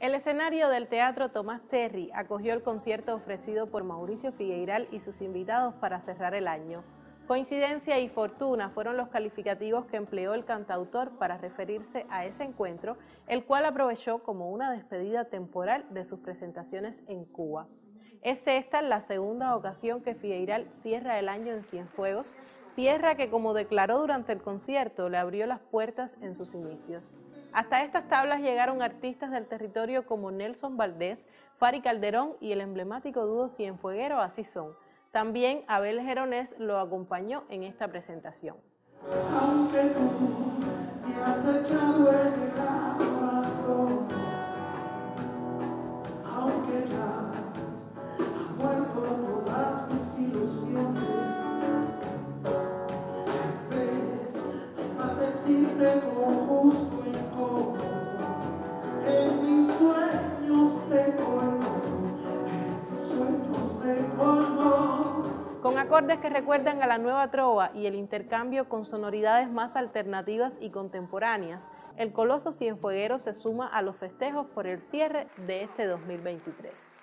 El escenario del Teatro Tomás Terry acogió el concierto ofrecido por Mauricio Figueiral y sus invitados para cerrar el año. Coincidencia y fortuna fueron los calificativos que empleó el cantautor para referirse a ese encuentro, el cual aprovechó como una despedida temporal de sus presentaciones en Cuba. Es esta la segunda ocasión que Figueiral cierra el año en Cienfuegos, tierra que, como declaró durante el concierto, le abrió las puertas en sus inicios. Hasta estas tablas llegaron artistas del territorio como Nelson Valdés, Fari Calderón y el emblemático dúo cienfueguero Así Son. También Abel Geronés lo acompañó en esta presentación. Aunque tú te has echado en el abandono, aunque ya han muerto todas mis ilusiones, en vez de maldecirte con gusto incómodo, en mis sueños te colmo, en mis sueños te colmo. Con acordes que recuerdan a la nueva trova y el intercambio con sonoridades más alternativas y contemporáneas, el Coloso Cienfueguero se suma a los festejos por el cierre de este 2023.